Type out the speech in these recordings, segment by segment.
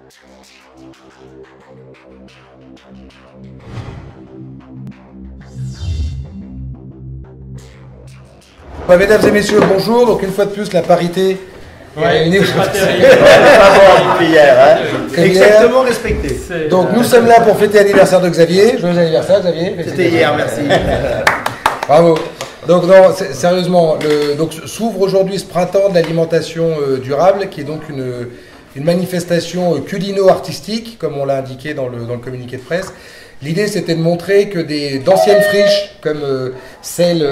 Mesdames et messieurs, bonjour. Donc une fois de plus, la parité est réunie. Exactement respecté. Donc nous sommes là pour fêter l'anniversaire de Xavier. Joyeux anniversaire Xavier. C'était hier, merci. Bravo. Donc non, sérieusement, donc s'ouvre aujourd'hui ce printemps de l'alimentation durable, qui est donc une manifestation culino-artistique, comme on l'a indiqué dans le communiqué de presse. L'idée, c'était de montrer que d'anciennes friches, comme celle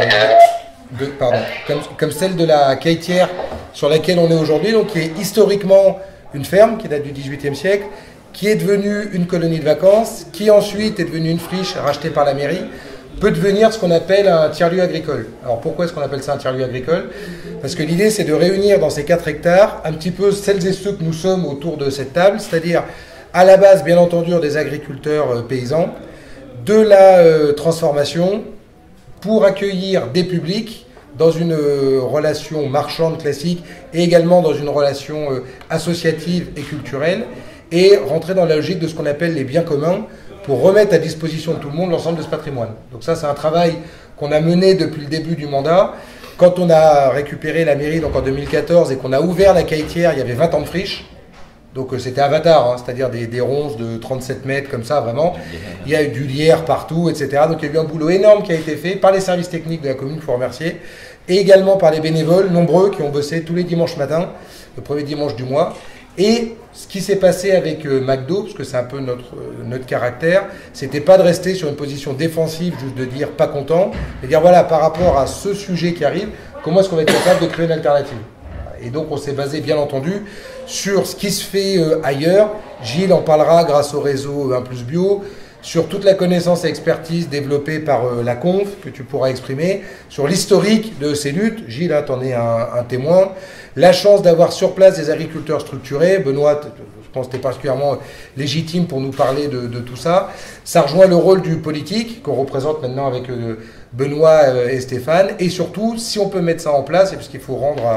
de la Caïtière sur laquelle on est aujourd'hui, donc qui est historiquement une ferme qui date du XVIIIe siècle, qui est devenue une colonie de vacances, qui ensuite est devenue une friche rachetée par la mairie, peut devenir ce qu'on appelle un tiers-lieu agricole. Alors pourquoi est-ce qu'on appelle ça un tiers-lieu agricole? Parce que l'idée, c'est de réunir dans ces 4 hectares un petit peu celles et ceux que nous sommes autour de cette table, c'est-à-dire à la base, bien entendu, des agriculteurs paysans, de la transformation, pour accueillir des publics dans une relation marchande classique et également dans une relation associative et culturelle, et rentrer dans la logique de ce qu'on appelle les biens communs, pour remettre à disposition de tout le monde l'ensemble de ce patrimoine. Donc ça, c'est un travail qu'on a mené depuis le début du mandat. Quand on a récupéré la mairie donc en 2014 et qu'on a ouvert la Caïtière, il y avait 20 ans de friche. Donc c'était Avatar, hein, c'est-à-dire des ronces de 37 mètres comme ça, vraiment. Il y a eu du lierre partout, etc. Donc il y a eu un boulot énorme qui a été fait par les services techniques de la commune, il faut remercier, et également par les bénévoles nombreux qui ont bossé tous les dimanches matins, le premier dimanche du mois. Et ce qui s'est passé avec McDo, parce que c'est un peu notre caractère, c'était pas de rester sur une position défensive, juste de dire pas content, mais dire voilà, par rapport à ce sujet qui arrive, comment est-ce qu'on va être capable de créer une alternative? Et donc on s'est basé bien entendu sur ce qui se fait ailleurs. Gilles en parlera grâce au réseau 1+ Bio, sur toute la connaissance et expertise développée par la Conf, que tu pourras exprimer, sur l'historique de ces luttes. Gilles, hein, t'en es un témoin. La chance d'avoir sur place des agriculteurs structurés. Benoît, je pense que tu es particulièrement légitime pour nous parler de tout ça. Ça rejoint le rôle du politique, qu'on représente maintenant avec Benoît et Stéphane. Et surtout, si on peut mettre ça en place, et puisqu'il faut rendre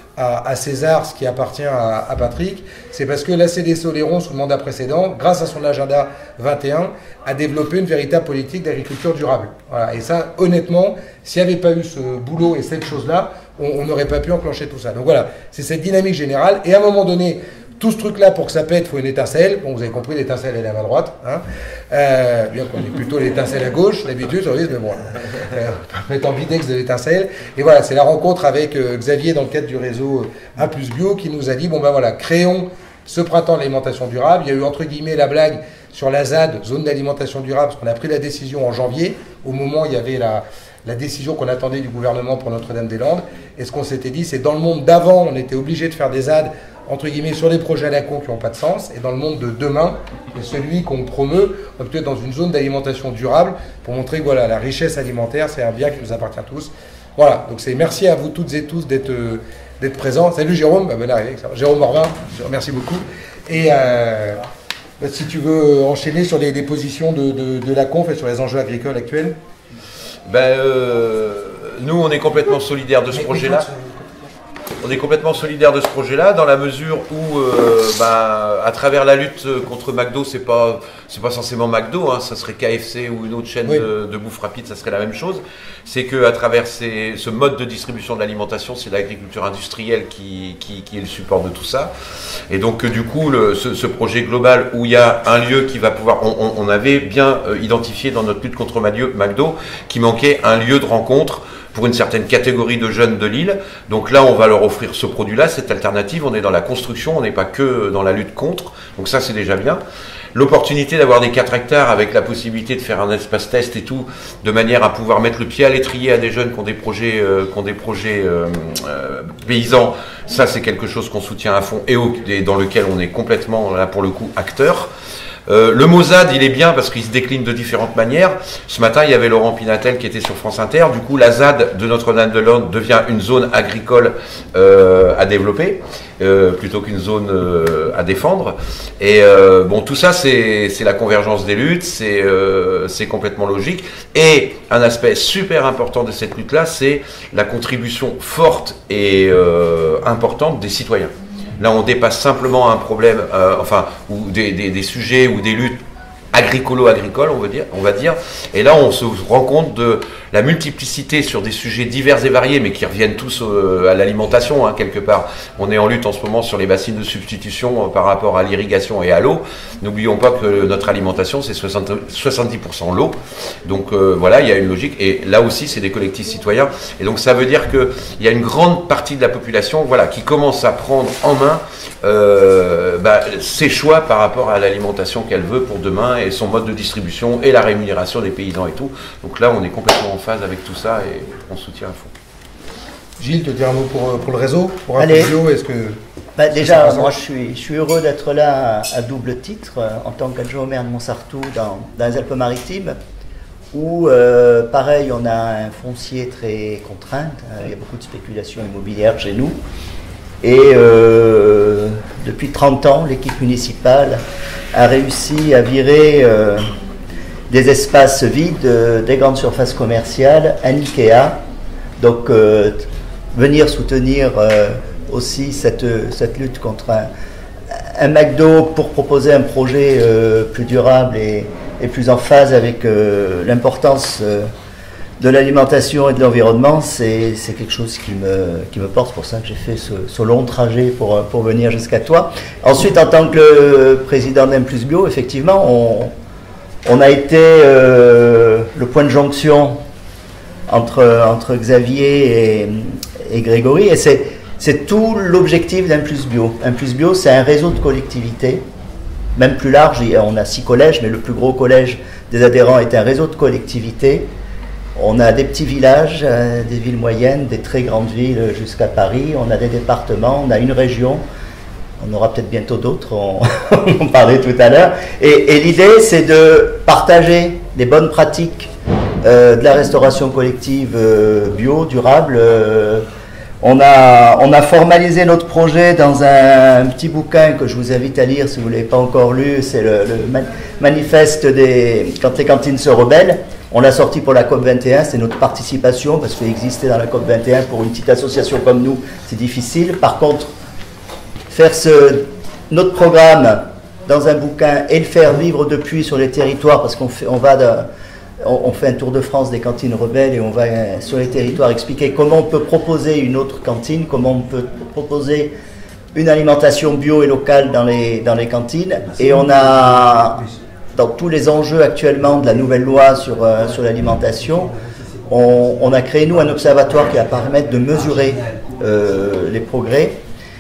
à César ce qui appartient à Patrick, c'est parce que la CDC Oléron, sous le mandat précédent, grâce à son agenda 21, a développé une véritable politique d'agriculture durable. Voilà. Et ça, honnêtement, s'il n'y avait pas eu ce boulot et cette chose-là, on n'aurait pas pu enclencher tout ça. Donc voilà, c'est cette dynamique générale. Et à un moment donné, tout ce truc-là, pour que ça pète, il faut une étincelle. Bon, vous avez compris, l'étincelle, elle est à ma droite. Hein. Bien qu'on ait plutôt l'étincelle à gauche, d'habitude, sur le risque, mais bon, on peut mettre en videx de l'étincelle. Et voilà, c'est la rencontre avec Xavier dans le cadre du réseau 1+ Bio qui nous a dit, bon ben voilà, créons ce printemps de l'alimentation durable. Il y a eu entre guillemets la blague sur la ZAD, zone d'alimentation durable, parce qu'on a pris la décision en janvier, au moment où il y avait la décision qu'on attendait du gouvernement pour Notre-Dame-des-Landes. Et ce qu'on s'était dit, c'est dans le monde d'avant, on était obligé de faire des ZAD, entre guillemets, sur des projets à la con qui n'ont pas de sens. Et dans le monde de demain, et celui qu'on promeut, on peut être dans une zone d'alimentation durable pour montrer que voilà, la richesse alimentaire, c'est un bien qui nous appartient tous. Voilà, donc c'est merci à vous toutes et tous d'être présents. Salut Jérôme, Jérôme Morvin, merci beaucoup. Et si tu veux enchaîner sur les positions de la Conf et sur les enjeux agricoles actuels. Nous, on est complètement solidaires de ce projet-là. On est complètement solidaire de ce projet-là dans la mesure où, à travers la lutte contre McDo, c'est pas forcément McDo, hein, ça serait KFC ou une autre chaîne de bouffe rapide, ça serait la même chose. C'est que à travers ce mode de distribution de l'alimentation, c'est l'agriculture industrielle qui est le support de tout ça. Et donc du coup, ce projet global où il y a un lieu qui va pouvoir, on avait bien identifié dans notre lutte contre McDo qu'il manquait un lieu de rencontre pour une certaine catégorie de jeunes de Lille. Donc là, on va leur offrir ce produit-là, cette alternative. On est dans la construction, on n'est pas que dans la lutte contre. Donc ça, c'est déjà bien. L'opportunité d'avoir des 4 hectares avec la possibilité de faire un espace test et tout, de manière à pouvoir mettre le pied à l'étrier à des jeunes qui ont des projets, paysans, ça, c'est quelque chose qu'on soutient à fond et dans lequel on est complètement, là, pour le coup, acteur. Le mot ZAD, il est bien parce qu'il se décline de différentes manières. Ce matin, il y avait Laurent Pinatel qui était sur France Inter. Du coup, la ZAD de Notre-Dame-des-Landes devient une zone agricole à développer plutôt qu'une zone à défendre. Et bon, tout ça, c'est la convergence des luttes, c'est complètement logique. Et un aspect super important de cette lutte-là, c'est la contribution forte et importante des citoyens. Là, on dépasse simplement un problème, ou des sujets ou des luttes agricolo-agricoles, on va dire. Et là, on se rend compte de la multiplicité sur des sujets divers et variés, mais qui reviennent tous à l'alimentation, hein, quelque part. On est en lutte en ce moment sur les bassines de substitution par rapport à l'irrigation et à l'eau. N'oublions pas que notre alimentation, c'est 70% l'eau. Donc voilà, il y a une logique. Et là aussi, c'est des collectifs citoyens. Et donc ça veut dire qu'il y a une grande partie de la population, voilà, qui commence à prendre en main ses choix par rapport à l'alimentation qu'elle veut pour demain et son mode de distribution et la rémunération des paysans et tout. Donc là, on est complètement en phase avec tout ça et on soutient à fond. Gilles, te dire un mot pour le réseau, pour Allez. Bio, est-ce que... Déjà, moi je suis heureux d'être là à double titre, en tant qu'adjoint au maire de Montsartou dans les Alpes-Maritimes, où pareil, on a un foncier très contraint, il y a beaucoup de spéculation immobilière chez nous, et depuis 30 ans, l'équipe municipale a réussi à virer des espaces vides, des grandes surfaces commerciales, un Ikea, donc venir soutenir aussi cette lutte contre un McDo pour proposer un projet plus durable et plus en phase avec l'importance de l'alimentation et de l'environnement, c'est quelque chose qui me porte. C'est pour ça que j'ai fait ce long trajet pour venir jusqu'à toi. Ensuite, en tant que président d'M+Bio, effectivement, on a été le point de jonction entre Xavier et Grégory, et c'est tout l'objectif d'M+Bio. M+Bio, c'est un réseau de collectivités, même plus large. On a 6 collèges, mais le plus gros collège des adhérents est un réseau de collectivités. On a des petits villages, des villes moyennes, des très grandes villes jusqu'à Paris. On a des départements, on a une région. On aura peut-être bientôt d'autres, on en parlait tout à l'heure. Et l'idée, c'est de partager les bonnes pratiques de la restauration collective bio, durable. On a formalisé notre projet dans un petit bouquin que je vous invite à lire si vous ne l'avez pas encore lu. C'est le manifeste quand les cantines se rebellent. On l'a sorti pour la COP21, c'est notre participation, parce qu'exister dans la COP21 pour une petite association comme nous, c'est difficile. Par contre, faire notre programme dans un bouquin et le faire vivre depuis sur les territoires, parce qu'on fait un tour de France des cantines rebelles et on va sur les territoires expliquer comment on peut proposer une autre cantine, comment on peut proposer une alimentation bio et locale dans les cantines. Et on a, dans tous les enjeux actuellement de la nouvelle loi sur l'alimentation, on a créé, nous, un observatoire qui va permettre de mesurer les progrès.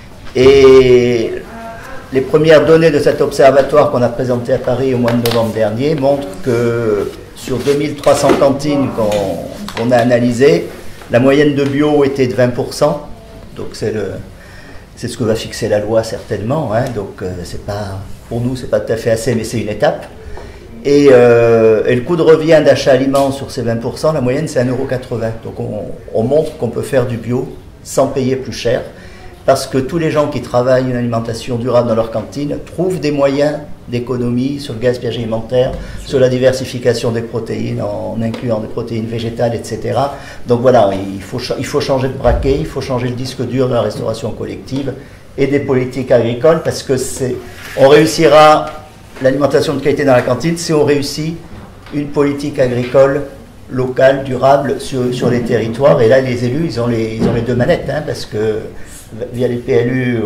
Et les premières données de cet observatoire qu'on a présenté à Paris au mois de novembre dernier montrent que sur 2300 cantines qu'on a analysées, la moyenne de bio était de 20%. Donc c'est ce que va fixer la loi certainement. Hein. Donc pour nous, c'est pas tout à fait assez, mais c'est une étape. Et le coût de revient d'achat aliments sur ces 20%, la moyenne c'est 1,80 €. Donc on montre qu'on peut faire du bio sans payer plus cher. Parce que tous les gens qui travaillent une alimentation durable dans leur cantine trouvent des moyens d'économie sur le gaspillage alimentaire, sur la diversification des protéines, en incluant des protéines végétales, etc. Donc voilà, il faut changer de braquet, il faut changer le disque dur de la restauration collective et des politiques agricoles, parce que on réussira l'alimentation de qualité dans la cantine si on réussit une politique agricole locale, durable sur les territoires. Et là, les élus, ils ont les deux manettes, hein, parce que via les PLU,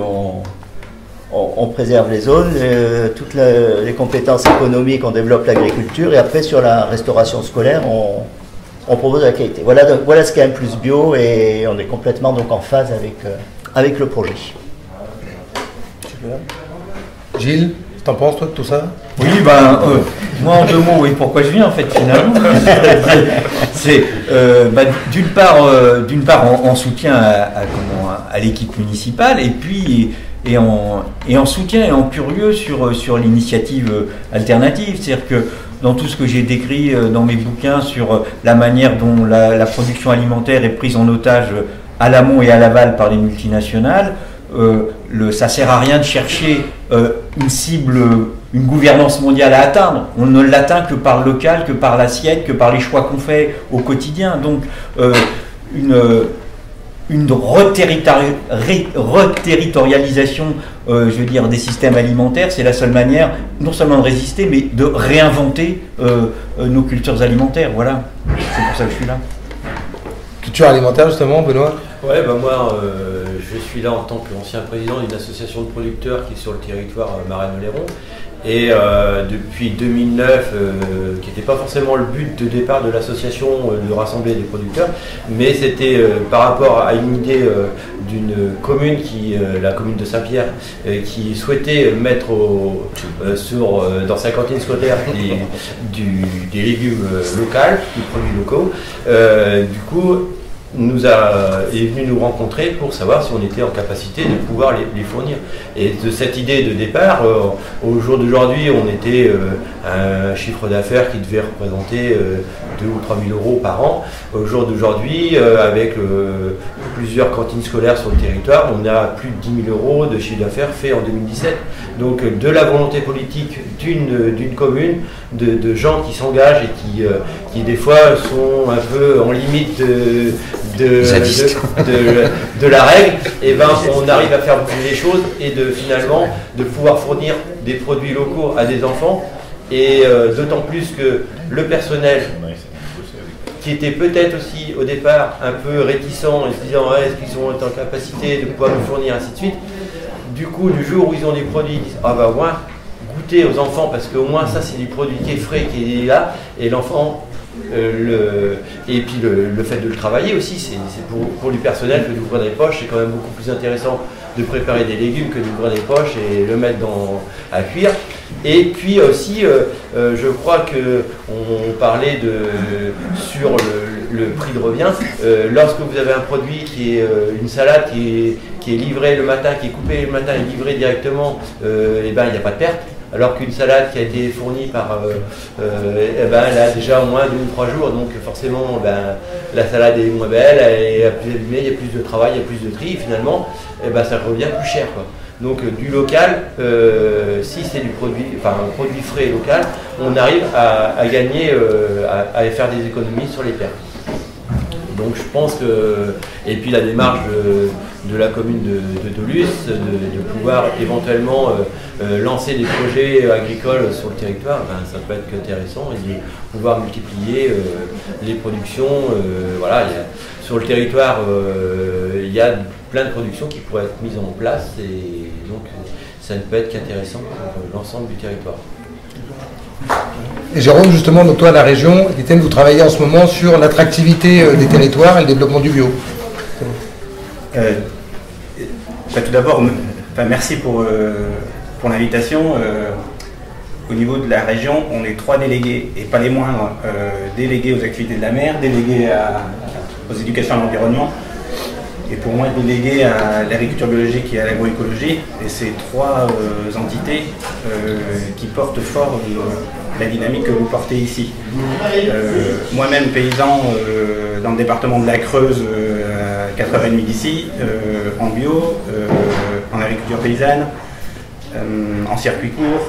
on préserve les zones, toutes les compétences économiques, on développe l'agriculture, et après sur la restauration scolaire, on propose la qualité. Voilà ce qu'est M+Bio, et on est complètement donc en phase avec le projet. Gilles, t'en penses toi de tout ça? Oui, moi en 2 mots, oui, pourquoi je viens en fait finalement. C'est d'une part en soutien à l'équipe municipale, et puis en soutien et en curieux sur l'initiative alternative. C'est-à-dire que dans tout ce que j'ai décrit dans mes bouquins sur la manière dont la production alimentaire est prise en otage à l'amont et à l'aval par les multinationales, ça sert à rien de chercher une cible, une gouvernance mondiale à atteindre. On ne l'atteint que par le local, que par l'assiette, que par les choix qu'on fait au quotidien. Donc une une reterritorialisation, je veux dire, des systèmes alimentaires. C'est la seule manière, non seulement de résister, mais de réinventer nos cultures alimentaires. Voilà, c'est pour ça que je suis là. Culture alimentaire, justement, Benoît? Ouais, bah moi, je suis là en tant qu'ancien président d'une association de producteurs qui est sur le territoire Marais-Oléron. Et depuis 2009, qui n'était pas forcément le but de départ de l'association de rassembler des producteurs, mais c'était par rapport à une idée d'une commune, la commune de Saint-Pierre, qui souhaitait mettre dans sa cantine scolaire des légumes locaux, des produits locaux. Du coup, est venu nous rencontrer pour savoir si on était en capacité de pouvoir les fournir. Et de cette idée de départ, au jour d'aujourd'hui, on était un chiffre d'affaires qui devait représenter 2 ou 3 000 euros par an. Au jour d'aujourd'hui, avec plusieurs cantines scolaires sur le territoire, on a plus de 10 000 euros de chiffre d'affaires fait en 2017. Donc de la volonté politique d'une commune, de gens qui s'engagent et qui des fois sont un peu en limite de la règle, et ben on arrive à faire bouger les choses et finalement de pouvoir fournir des produits locaux à des enfants, et d'autant plus que le personnel qui était peut-être aussi au départ un peu réticent et se disant ouais, est-ce qu'ils sont en capacité de pouvoir nous fournir, ainsi de suite, du coup du jour où ils ont des produits, ils disent ah bah au moins goûter aux enfants, parce qu'au moins ça c'est du produit qui est frais, qui est là, et l'enfant et puis le fait de le travailler aussi, c'est pour du personnel que d'ouvrir des poches, c'est quand même beaucoup plus intéressant de préparer des légumes que d'ouvrir des poches et le mettre à cuire. Et puis aussi, je crois qu'on parlait sur le prix de revient. Lorsque vous avez un produit qui est une salade qui est livrée le matin, qui est coupée le matin et livrée directement, et ben il n'y a pas de perte. Alors qu'une salade qui a été fournie par, elle a déjà au moins 2 ou 3 jours, donc forcément la salade est moins belle, elle est plus abîmée, il y a plus de travail, il y a plus de tri, et finalement ça revient plus cher, quoi. Donc du local, si c'est un produit frais et local, on arrive à gagner, à faire des économies sur les pertes. Donc je pense que, et puis la démarche de la commune de Dolusse, de pouvoir éventuellement lancer des projets agricoles sur le territoire, ça peut être intéressant, et de pouvoir multiplier les productions. Voilà, sur le territoire, il y a plein de productions qui pourraient être mises en place, et donc ça ne peut être qu'intéressant pour l'ensemble du territoire. Et Jérôme, justement, donc toi, à la région, Étienne, vous travaillez en ce moment sur l'attractivité des territoires et le développement du bio. Tout d'abord, merci pour l'invitation. Au niveau de la région, on est 3 délégués, et pas les moindres, délégués aux activités de la mer, délégués aux éducations à l'environnement, et pour moi délégué à l'agriculture biologique et à l'agroécologie. Et c'est 3 entités qui portent fort la dynamique que vous portez ici. Moi-même paysan dans le département de la Creuse, à 4h30 d'ici, en bio, en agriculture paysanne, en circuit court.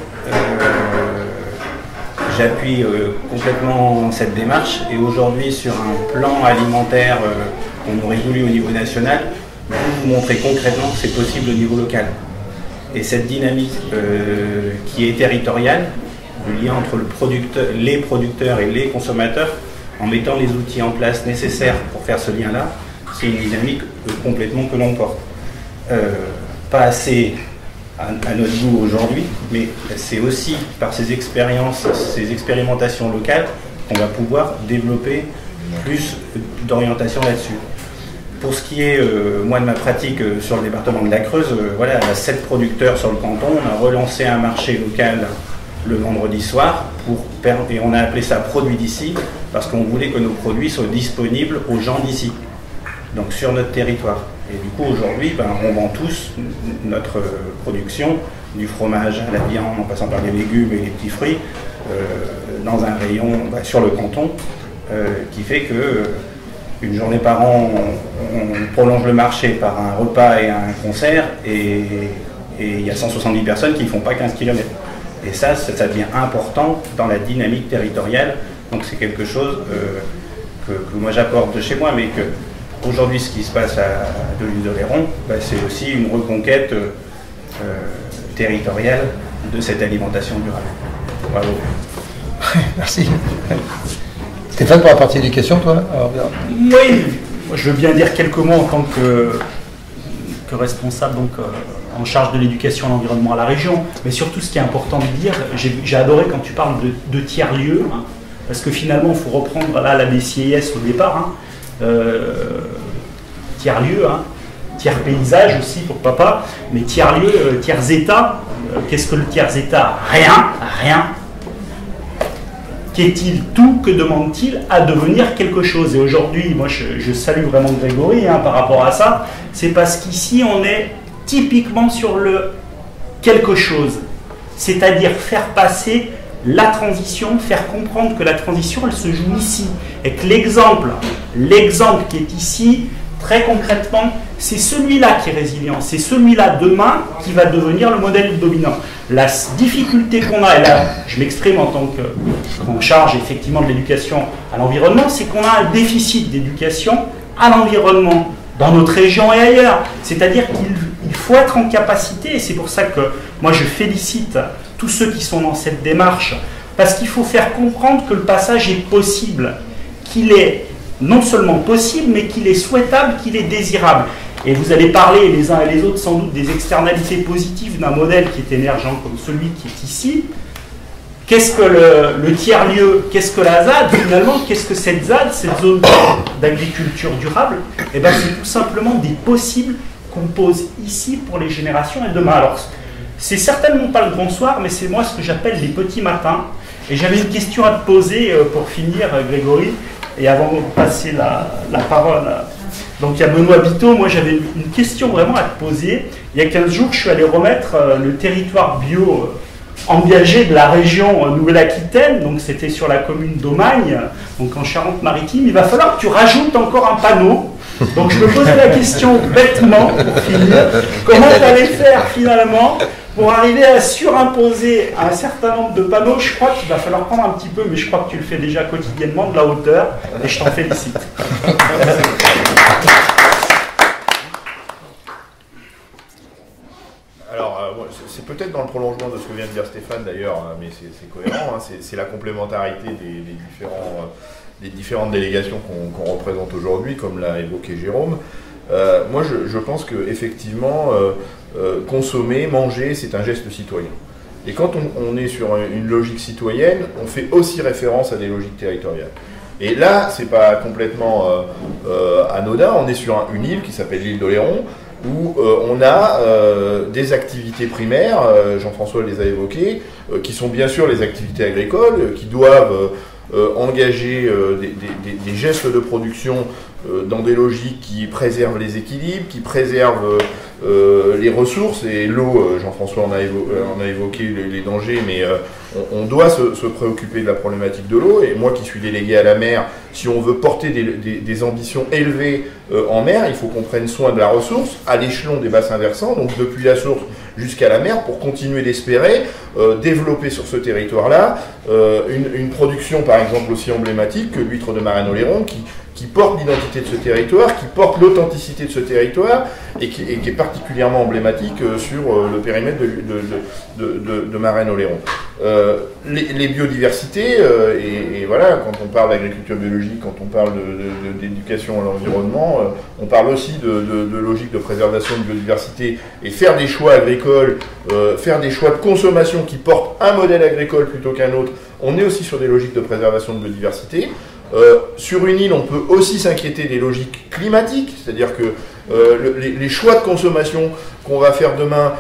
J'appuie complètement cette démarche, et aujourd'hui sur un plan alimentaire qu'on aurait voulu au niveau national, vous montrer concrètement que c'est possible au niveau local. Et cette dynamique qui est territoriale, le lien entre les producteurs et les consommateurs, en mettant les outils en place nécessaires pour faire ce lien-là, c'est une dynamique complètement que l'on porte. Pas assez à notre goût aujourd'hui, mais c'est aussi par ces expériences, ces expérimentations locales qu'on va pouvoir développer plus d'orientation là-dessus. Pour ce qui est, moi, de ma pratique sur le département de la Creuse, voilà, à 7 producteurs sur le canton, on a relancé un marché local le vendredi soir, et on a appelé ça Produits d'ici, parce qu'on voulait que nos produits soient disponibles aux gens d'ici, donc sur notre territoire. Et du coup, aujourd'hui, on vend tous notre production, du fromage à la viande, en passant par les légumes et les petits fruits, dans un rayon sur le canton, qui fait que une journée par an, on prolonge le marché par un repas et un concert, et il y a 170 personnes qui ne font pas 15 km. Et ça devient important dans la dynamique territoriale. Donc c'est quelque chose que moi j'apporte de chez moi, mais que Aujourd'hui, ce qui se passe à de l'île d'Oléron, c'est aussi une reconquête territoriale de cette alimentation durable. Bravo. Merci. Stéphane, pour la partie éducation, toi? Oui, je veux bien dire quelques mots en tant que responsable, donc en charge de l'éducation et de l'environnement à la région. Mais surtout, ce qui est important de dire, j'ai adoré quand tu parles de tiers-lieux, hein, parce que finalement, il faut reprendre là la BCIS au départ. Hein, tiers-lieux, hein, tiers-paysage aussi, pourquoi pas, mais tiers-lieux, tiers-état. Qu'est-ce que le tiers-état? Rien. Qu'est-il tout? Que demande-t-il à devenir quelque chose? Et aujourd'hui, moi je salue vraiment Grégory hein, par rapport à ça, c'est parce qu'ici on est typiquement sur le quelque chose, c'est-à-dire faire passer la transition, faire comprendre que la transition elle se joue ici, et que l'exemple qui est ici, très concrètement, c'est celui-là qui est résilient, c'est celui-là demain qui va devenir le modèle dominant. La difficulté qu'on a, et là je m'exprime en tant qu'en charge effectivement de l'éducation à l'environnement, c'est qu'on a un déficit d'éducation à l'environnement dans notre région et ailleurs. C'est-à-dire qu'il faut être en capacité, et c'est pour ça que moi je félicite tous ceux qui sont dans cette démarche, parce qu'il faut faire comprendre que le passage est possible, qu'il est non seulement possible, mais qu'il est souhaitable, qu'il est désirable. Et vous allez parler les uns et les autres sans doute des externalités positives d'un modèle qui est émergent comme celui qui est ici. Qu'est-ce que le tiers-lieu? Qu'est-ce que la ZAD finalement? Qu'est-ce que cette ZAD, cette zone d'agriculture durable? Eh bien c'est tout simplement des possibles qu'on pose ici pour les générations et demain. Alors c'est certainement pas le grand soir, mais c'est moi ce que j'appelle les petits matins. Et j'avais une question à te poser pour finir, Grégory, et avant de passer la parole. Donc il y a Benoît Biteau, moi j'avais une question vraiment à te poser. Il y a 15 jours, je suis allé remettre le territoire bio engagé de la région Nouvelle-Aquitaine, donc c'était sur la commune d'Aumagne, donc en Charente-Maritime. Il va falloir que tu rajoutes encore un panneau. Donc je me posais la question bêtement, pour finir, comment tu allais faire finalement pour arriver à surimposer un certain nombre de panneaux. Je crois qu'il va falloir prendre un petit peu, mais je crois que tu le fais déjà quotidiennement, de la hauteur, et je t'en félicite. Alors, c'est peut-être dans le prolongement de ce que vient de dire Stéphane d'ailleurs, hein, mais c'est cohérent, hein, c'est la complémentarité des différentes délégations qu'on représente aujourd'hui, comme l'a évoqué Jérôme. Moi, je pense qu'effectivement, consommer, manger, c'est un geste citoyen. Et quand on est sur une logique citoyenne, on fait aussi référence à des logiques territoriales. Et là, c'est pas complètement anodin, on est sur une île qui s'appelle l'île d'Oléron, où on a des activités primaires, Jean-François les a évoquées, qui sont bien sûr les activités agricoles, qui doivent engager des gestes de production dans des logiques qui préservent les équilibres, qui préservent les ressources, et l'eau, Jean-François en a évoqué les dangers, mais on doit se préoccuper de la problématique de l'eau, et moi qui suis délégué à la mer, si on veut porter des ambitions élevées en mer, il faut qu'on prenne soin de la ressource à l'échelon des bassins versants, donc depuis la source jusqu'à la mer, pour continuer d'espérer développer sur ce territoire-là une production par exemple aussi emblématique que l'huître de Marennes-Oléron, qui porte l'identité de ce territoire, qui porte l'authenticité de ce territoire, et qui est particulièrement emblématique sur le périmètre de Marennes-Oléron. Les biodiversités, et voilà, quand on parle d'agriculture biologique, quand on parle d'éducation à l'environnement, on parle aussi de logique de préservation de biodiversité, et faire des choix agricoles, faire des choix de consommation qui portent un modèle agricole plutôt qu'un autre, on est aussi sur des logiques de préservation de biodiversité. Sur une île, on peut aussi s'inquiéter des logiques climatiques, c'est-à-dire que les choix de consommation qu'on va faire demain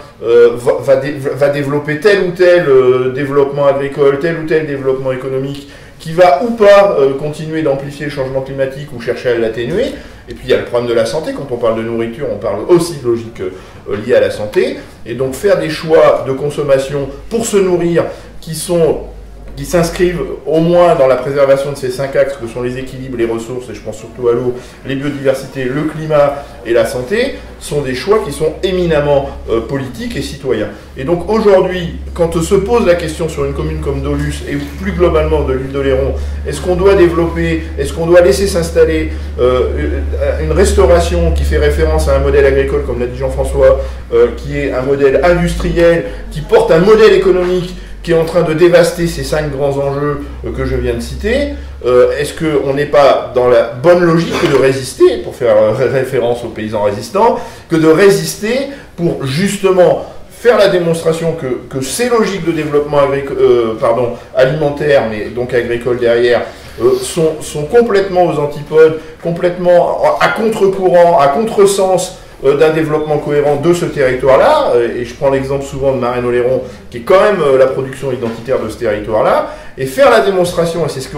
va développer tel ou tel développement agricole, tel ou tel développement économique, qui va ou pas continuer d'amplifier le changement climatique ou chercher à l'atténuer. Et puis il y a le problème de la santé, quand on parle de nourriture, on parle aussi de logique liée à la santé, et donc faire des choix de consommation pour se nourrir qui sont qui s'inscrivent au moins dans la préservation de ces 5 axes que sont les équilibres, les ressources, et je pense surtout à l'eau, les biodiversités, le climat et la santé, sont des choix qui sont éminemment politiques et citoyens. Et donc aujourd'hui, quand se pose la question sur une commune comme Dolusse et plus globalement de l'île d'Oléron, est-ce qu'on doit développer, est-ce qu'on doit laisser s'installer une restauration qui fait référence à un modèle agricole, comme l'a dit Jean-François, qui est un modèle industriel, qui porte un modèle économique qui est en train de dévaster ces 5 grands enjeux que je viens de citer. Est-ce qu'on n'est pas dans la bonne logique que de résister, pour faire référence aux paysans résistants, que de résister pour justement faire la démonstration que ces logiques de développement alimentaire, mais donc agricole derrière, sont complètement aux antipodes, complètement à contre-courant, à contresens d'un développement cohérent de ce territoire-là, et je prends l'exemple souvent de Marennes-Oléron, qui est quand même la production identitaire de ce territoire-là, et faire la démonstration,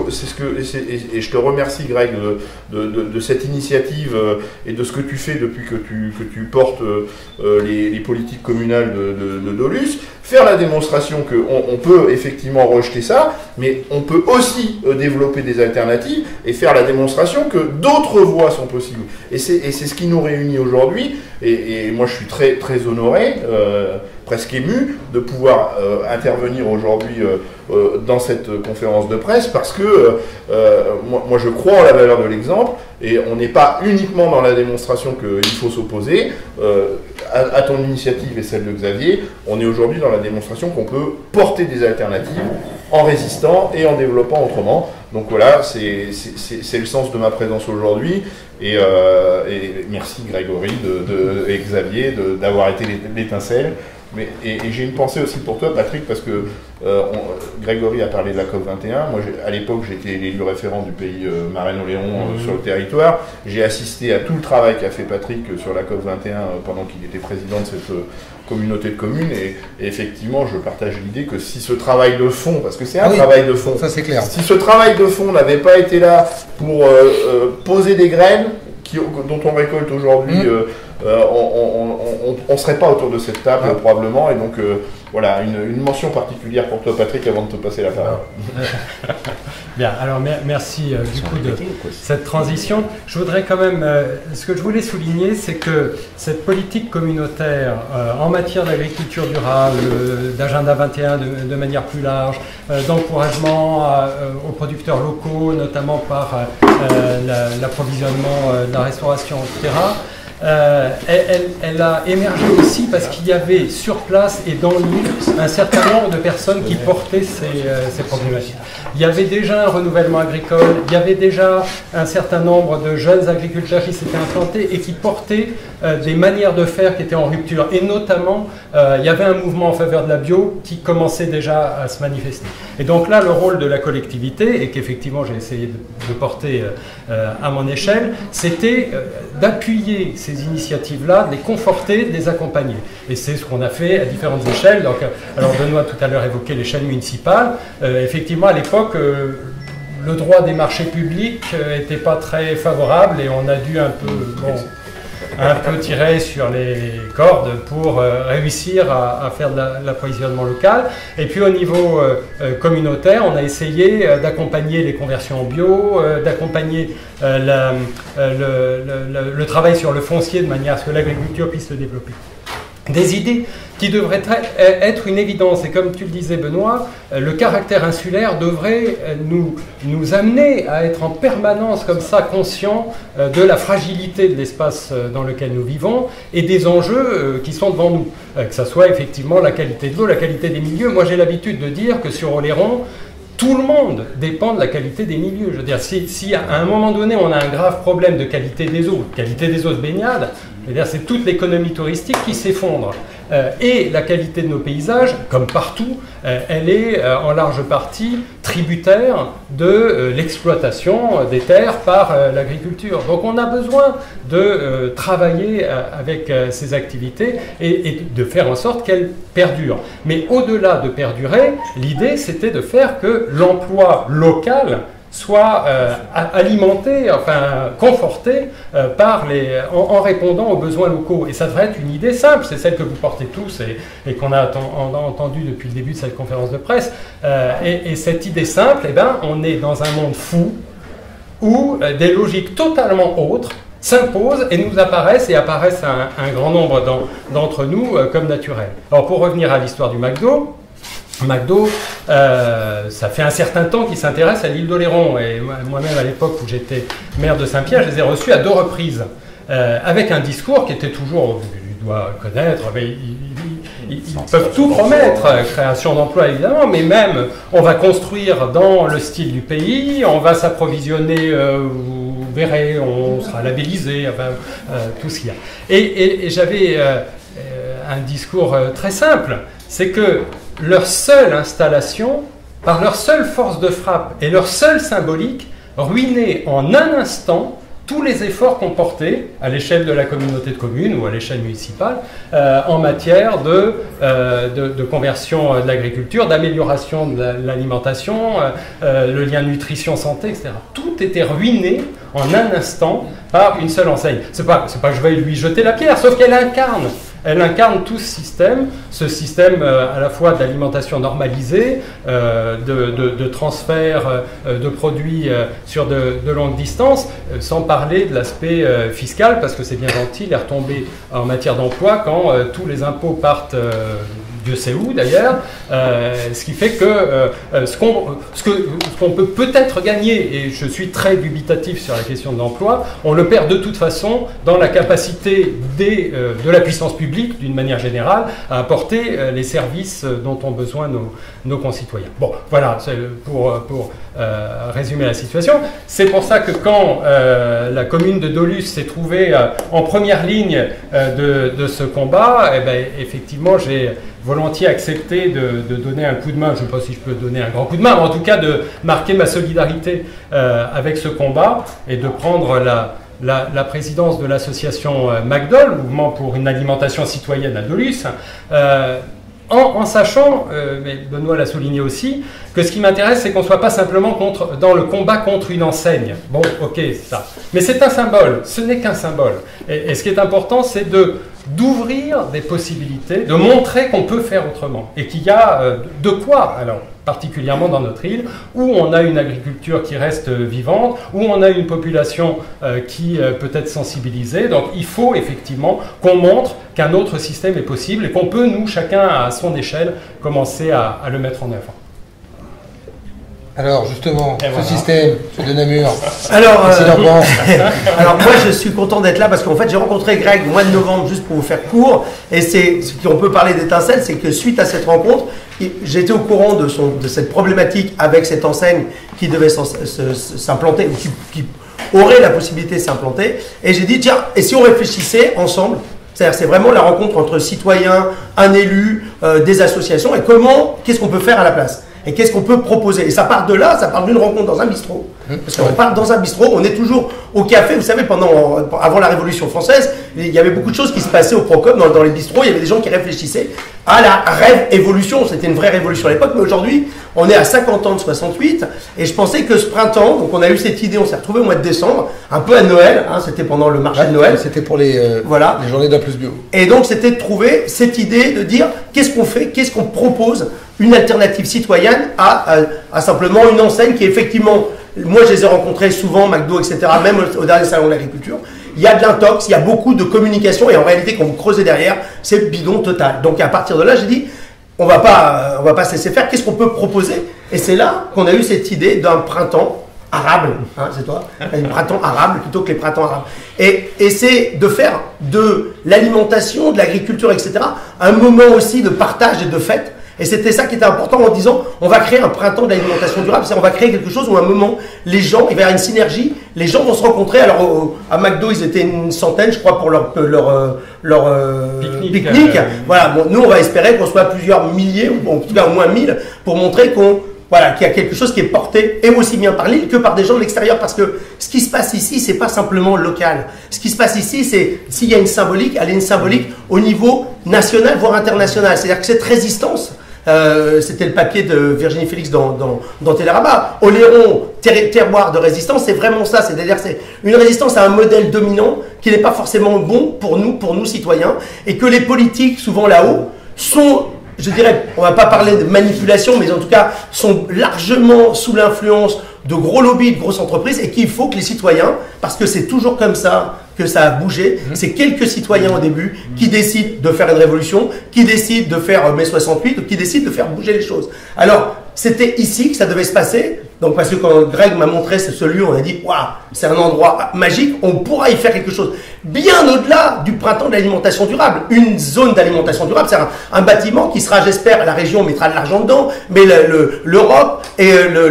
et je te remercie Greg de cette initiative et de ce que tu fais depuis que tu portes les politiques communales de Dolusse, faire la démonstration qu'on peut effectivement rejeter ça, mais on peut aussi développer des alternatives et faire la démonstration que d'autres voies sont possibles. Et c'est ce qui nous réunit aujourd'hui, et moi je suis très, très honoré, presque ému de pouvoir intervenir aujourd'hui dans cette conférence de presse, parce que moi je crois en la valeur de l'exemple, et on n'est pas uniquement dans la démonstration qu'il faut s'opposer à ton initiative et celle de Xavier, on est aujourd'hui dans la démonstration qu'on peut porter des alternatives en résistant et en développant autrement. Donc voilà, c'est le sens de ma présence aujourd'hui, et merci Grégory et Xavier d'avoir été l'étincelle. Et j'ai une pensée aussi pour toi, Patrick, parce que Grégory a parlé de la COP21. Moi, à l'époque, j'étais l'élu référent du pays Marennes-Oléron sur le territoire. J'ai assisté à tout le travail qu'a fait Patrick sur la COP21 pendant qu'il était président de cette communauté de communes. Et effectivement, je partage l'idée que si ce travail de fond, parce que c'est un travail de fond, ça c'est clair. Si ce travail de fond n'avait pas été là pour poser des graines dont on récolte aujourd'hui, on ne serait pas autour de cette table probablement, et donc voilà, une mention particulière pour toi Patrick avant de te passer la parole. Bien, alors merci du coup de cette transition. Je voudrais quand même, ce que je voulais souligner, c'est que cette politique communautaire en matière d'agriculture durable, d'agenda 21 de manière plus large, d'encouragement aux producteurs locaux, notamment par l'approvisionnement de la restauration, etc., elle a émergé aussi parce qu'il y avait sur place et dans l'île un certain nombre de personnes qui portaient ces problématiques. Il y avait déjà un renouvellement agricole, il y avait déjà un certain nombre de jeunes agriculteurs qui s'étaient implantés et qui portaient des manières de faire qui étaient en rupture. Et notamment, il y avait un mouvement en faveur de la bio qui commençait déjà à se manifester. Et donc là, le rôle de la collectivité, et qu'effectivement j'ai essayé de porter à mon échelle, c'était d'appuyer ces initiatives-là, de les conforter, de les accompagner. Et c'est ce qu'on a fait à différentes échelles. Donc, alors Benoît tout à l'heure évoquait l'échelle municipale. Effectivement, à l'époque, le droit des marchés publics n'était pas très favorable et on a dû un peu tirer sur les cordes pour réussir à faire de l'approvisionnement local. Et puis au niveau communautaire, on a essayé d'accompagner les conversions en bio, d'accompagner le travail sur le foncier de manière à ce que l'agriculture puisse se développer. Des idées qui devraient être une évidence. Et comme tu le disais Benoît, le caractère insulaire devrait nous amener à être en permanence comme ça conscients de la fragilité de l'espace dans lequel nous vivons et des enjeux qui sont devant nous. Que ce soit effectivement la qualité de l'eau, la qualité des milieux. Moi j'ai l'habitude de dire que sur Oléron, tout le monde dépend de la qualité des milieux. Je veux dire, si à un moment donné on a un grave problème de qualité des eaux de baignade, c'est toute l'économie touristique qui s'effondre. Et la qualité de nos paysages, comme partout, elle est en large partie tributaire de l'exploitation des terres par l'agriculture. Donc on a besoin de travailler avec ces activités et de faire en sorte qu'elles perdurent. Mais au-delà de perdurer, l'idée c'était de faire que l'emploi local soit alimenté, enfin conforté en répondant aux besoins locaux. Et ça devrait être une idée simple, c'est celle que vous portez tous et qu'on a entendu depuis le début de cette conférence de presse. Et cette idée simple, eh ben, on est dans un monde fou où des logiques totalement autres s'imposent et nous apparaissent un grand nombre d'entre nous comme naturels. Alors pour revenir à l'histoire du McDo, ça fait un certain temps qu'il s'intéresse à l'île d'Oléron et moi-même à l'époque où j'étais maire de Saint-Pierre, je les ai reçus à 2 reprises avec un discours qui était toujours, je dois connaître, mais ils peuvent tout promettre, création d'emplois évidemment, mais même on va construire dans le style du pays, on va s'approvisionner, vous verrez, on sera labellisé, enfin, tout ce qu'il y a. Et j'avais un discours très simple, c'est que leur seule installation, par leur seule force de frappe et leur seule symbolique, ruinait en un instant tous les efforts qu'on portait à l'échelle de la communauté de communes ou à l'échelle municipale en matière de conversion de l'agriculture, d'amélioration de l'alimentation, le lien nutrition-santé, etc. Tout était ruiné en un instant par une seule enseigne. C'est pas que je vais lui jeter la pierre, sauf qu'elle incarne tout ce système à la fois d'alimentation normalisée, de transfert de produits sur de longues distances, sans parler de l'aspect fiscal, parce que c'est bien gentil les retombées en matière d'emploi quand tous les impôts partent Dieu sait où d'ailleurs, ce qui fait que ce qu'on peut peut-être gagner, et je suis très dubitatif sur la question de l'emploi, on le perd de toute façon dans la capacité de la puissance publique, d'une manière générale, à apporter les services dont ont besoin nos concitoyens. Bon, voilà, pour résumer la situation. C'est pour ça que quand la commune de Dolus s'est trouvée en première ligne de ce combat, eh ben, effectivement, j'ai volontiers accepté de donner un coup de main, je ne sais pas si je peux donner un grand coup de main, mais en tout cas de marquer ma solidarité avec ce combat et de prendre la présidence de l'association McDo, Mouvement pour une alimentation citoyenne à Dolus, en sachant, mais Benoît l'a souligné aussi, que ce qui m'intéresse, c'est qu'on ne soit pas simplement dans le combat contre une enseigne. Bon, ok, ça. Mais c'est un symbole, ce n'est qu'un symbole. Et ce qui est important, c'est d'ouvrir des possibilités, de montrer qu'on peut faire autrement. Et qu'il y a de quoi, alors, particulièrement dans notre île, où on a une agriculture qui reste vivante, où on a une population qui peut être sensibilisée. Donc il faut effectivement qu'on montre qu'un autre système est possible et qu'on peut, nous, chacun à son échelle, commencer à le mettre en œuvre. Alors justement, ce système, M. de Namur, alors moi je suis content d'être là parce qu'en fait j'ai rencontré Greg au mois de novembre, juste pour vous faire court, et c'est ce qu'on peut parler d'étincelle, c'est que suite à cette rencontre, j'étais au courant de cette problématique avec cette enseigne qui devait s'implanter, ou qui aurait la possibilité de s'implanter, et j'ai dit tiens, et si on réfléchissait ensemble, c'est-à-dire c'est vraiment la rencontre entre citoyens, un élu, des associations, et qu'est-ce qu'on peut faire à la place? Et qu'est-ce qu'on peut proposer? Et ça part de là, ça part d'une rencontre dans un bistrot. Parce qu'on part dans un bistrot, on est toujours au café. Vous savez, avant la Révolution française, il y avait beaucoup de choses qui se passaient au Procom, dans les bistrots. Il y avait des gens qui réfléchissaient à la rêve évolution. C'était une vraie révolution à l'époque, mais aujourd'hui, on est à 50 ans de 68. Et je pensais que ce printemps, donc on a eu cette idée, on s'est retrouvés au mois de décembre, un peu à Noël, hein, c'était pendant le marché de Noël. C'était pour les journées d'un plus bio. Et donc, c'était de trouver cette idée de dire qu'est-ce qu'on fait, qu'est-ce qu'on propose, une alternative citoyenne à simplement une enseigne qui effectivement, moi je les ai rencontrés souvent, McDo, etc., même au dernier salon de l'agriculture, il y a de l'intox, il y a beaucoup de communication, et en réalité quand vous creusez derrière, c'est bidon total. Donc à partir de là, j'ai dit, on va pas se laisser faire, qu'est-ce qu'on peut proposer? Et c'est là qu'on a eu cette idée d'un printemps arable, hein, c'est toi, un printemps arable plutôt que les printemps arabes. Et c'est de faire de l'alimentation, de l'agriculture, etc., un moment aussi de partage et de fête. Et c'était ça qui était important en disant, on va créer un printemps de l'alimentation durable, c'est-à-dire on va créer quelque chose où à un moment, les gens, il va y avoir une synergie, les gens vont se rencontrer. Alors à McDo, ils étaient une centaine, je crois, pour leur pique-nique. Voilà, bon, nous on va espérer qu'on soit plusieurs milliers, ou en tout cas au moins 1000, pour montrer qu'il y a quelque chose qui est porté et aussi bien par l'île que par des gens de l'extérieur, parce que ce qui se passe ici, c'est pas simplement local. Ce qui se passe ici, c'est s'il y a une symbolique, elle est une symbolique au niveau national, voire international. C'est-à-dire que cette résistance, C'était le papier de Virginie Félix dans Télérama. Oléron, terroir de résistance, c'est vraiment ça. C'est-à-dire que c'est une résistance à un modèle dominant qui n'est pas forcément bon pour nous citoyens, et que les politiques, souvent là-haut, sont, je dirais, on va pas parler de manipulation, mais en tout cas, sont largement sous l'influence de gros lobbies, de grosses entreprises, et qu'il faut que les citoyens, parce que c'est toujours comme ça que ça a bougé, c'est quelques citoyens au début qui décident de faire une révolution, qui décident de faire mai 68, ou qui décident de faire bouger les choses. Alors, c'était ici que ça devait se passer. Donc, parce que quand Greg m'a montré ce lieu, on a dit, waouh, c'est un endroit magique, on pourra y faire quelque chose. Bien au-delà du printemps de l'alimentation durable. Une zone d'alimentation durable, c'est un bâtiment qui sera, j'espère, la région mettra de l'argent dedans, mais l'Europe et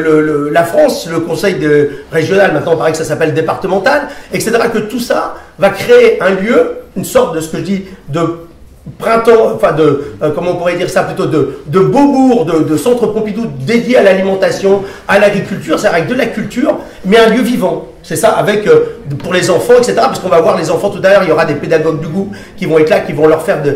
la France, le conseil régional, maintenant, il paraît que ça s'appelle départemental, etc., que tout ça va créer un lieu, une sorte de ce que je dis, de printemps, enfin comment on pourrait dire ça, plutôt de Beaubourg, de centre Pompidou dédié à l'alimentation, à l'agriculture, c'est avec de la culture, mais un lieu vivant. C'est ça, avec pour les enfants, etc. Parce qu'on va voir les enfants tout à l'heure, il y aura des pédagogues du goût qui vont être là, qui vont leur faire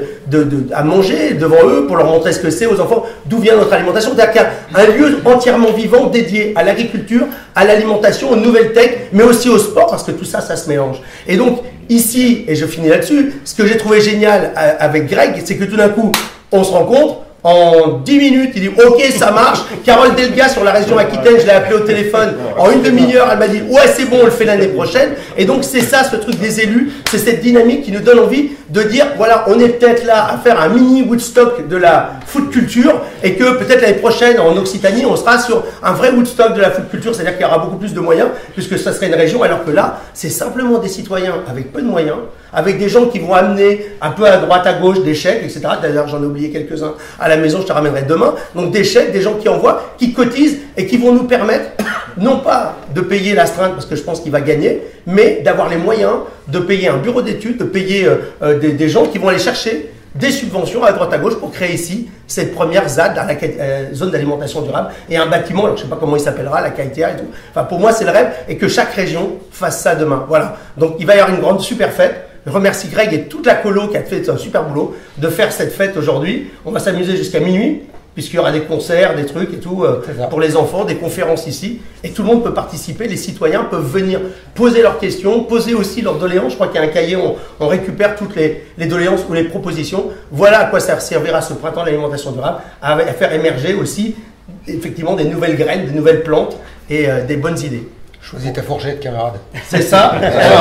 à manger devant eux pour leur montrer ce que c'est aux enfants, d'où vient notre alimentation. C'est-à-dire qu'un lieu entièrement vivant dédié à l'agriculture, à l'alimentation, aux nouvelles tech, mais aussi au sport, parce que tout ça, ça se mélange. Et donc, ici, et je finis là-dessus, ce que j'ai trouvé génial avec Greg, c'est que tout d'un coup, on se rencontre. En 10 minutes, il dit ok, ça marche. Carole Delga sur la région Aquitaine, je l'ai appelé au téléphone. En une demi-heure, elle m'a dit ouais, c'est bon, on le fait l'année prochaine. Et donc, c'est ça, ce truc des élus, c'est cette dynamique qui nous donne envie de dire voilà, on est peut-être là à faire un mini Woodstock de la food culture, et que peut-être l'année prochaine, en Occitanie, on sera sur un vrai Woodstock de la food culture, c'est-à-dire qu'il y aura beaucoup plus de moyens, puisque ça serait une région, alors que là, c'est simplement des citoyens avec peu de moyens, avec des gens qui vont amener un peu à droite, à gauche des chèques, etc. D'ailleurs, j'en ai oublié quelques-uns à la maison, je te ramènerai demain. Donc des chèques, des gens qui envoient, qui cotisent et qui vont nous permettre, non pas de payer l'astreinte, parce que je pense qu'il va gagner, mais d'avoir les moyens de payer un bureau d'études, de payer des gens qui vont aller chercher des subventions à droite à gauche pour créer ici cette première ZAD, dans la zone d'alimentation durable, et un bâtiment, alors je ne sais pas comment il s'appellera, la KITA et tout. Enfin, pour moi, c'est le rêve, et que chaque région fasse ça demain. Voilà. Donc il va y avoir une grande super fête. Je remercie Greg et toute la colo qui a fait un super boulot de faire cette fête aujourd'hui. On va s'amuser jusqu'à minuit, puisqu'il y aura des concerts, des trucs et tout pour les enfants, des conférences ici. Et tout le monde peut participer, les citoyens peuvent venir poser leurs questions, poser aussi leurs doléances. Je crois qu'il y a un cahier, on récupère toutes les doléances ou les propositions. Voilà à quoi ça servira ce printemps de l'alimentation durable, à faire émerger aussi effectivement des nouvelles graines, des nouvelles plantes et des bonnes idées. Choisis ta fourchette, camarade. C'est ça.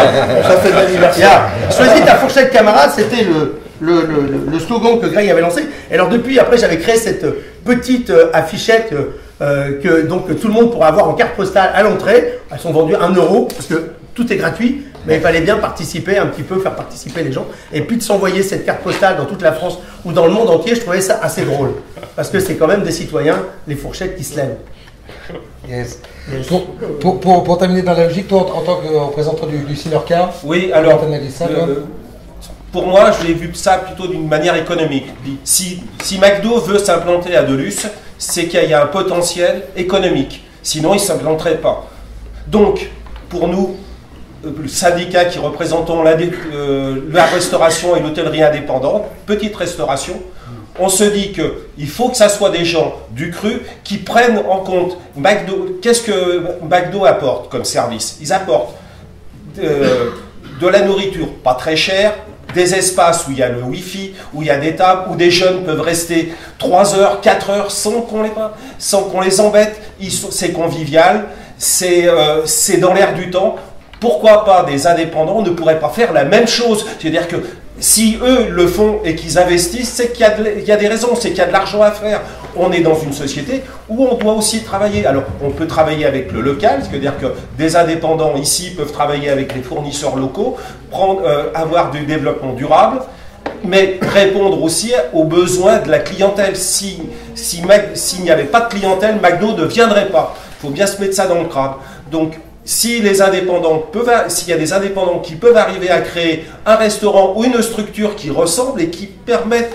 Ça fait de l'anniversaire. Choisis ta fourchette, camarade, c'était le slogan que Greg avait lancé. Et alors depuis, après, j'avais créé cette petite affichette que tout le monde pourra avoir en carte postale à l'entrée. Elles sont vendues 1 €, parce que tout est gratuit, mais il fallait bien participer un petit peu, faire participer les gens. Et puis de s'envoyer cette carte postale dans toute la France ou dans le monde entier, je trouvais ça assez drôle. Parce que c'est quand même des citoyens, les fourchettes qui se lèvent. Yes. Pour terminer dans la logique, toi en tant que représentant du Cinorca, oui, alors pour moi, j'ai vu ça plutôt d'une manière économique. Si McDo veut s'implanter à Delus, c'est qu'il y a un potentiel économique. Sinon, il ne s'implanterait pas. Donc, pour nous, le syndicat qui représentons la restauration et l'hôtellerie indépendante, petite restauration, on se dit qu'il faut que ça soit des gens du cru qui prennent en compte McDo. Qu'est-ce que McDo apporte comme service? Ils apportent de la nourriture pas très chère, des espaces où il y a le Wi-Fi, où il y a des tables, où des jeunes peuvent rester 3 heures, 4 heures sans qu'on les embête. C'est convivial, c'est dans l'air du temps. Pourquoi pas des indépendants ne pourraient pas faire la même chose? C'est-à-dire que si eux le font et qu'ils investissent, c'est qu'il y a des raisons, c'est qu'il y a de l'argent à faire. On est dans une société où on doit aussi travailler. Alors, on peut travailler avec le local, c'est-à-dire que des indépendants ici peuvent travailler avec les fournisseurs locaux, avoir du développement durable, mais répondre aussi aux besoins de la clientèle. S'il n'y avait pas de clientèle, McDo ne viendrait pas. Il faut bien se mettre ça dans le crâne. Donc, s'il y a des indépendants qui peuvent arriver à créer un restaurant ou une structure qui ressemble et qui permettent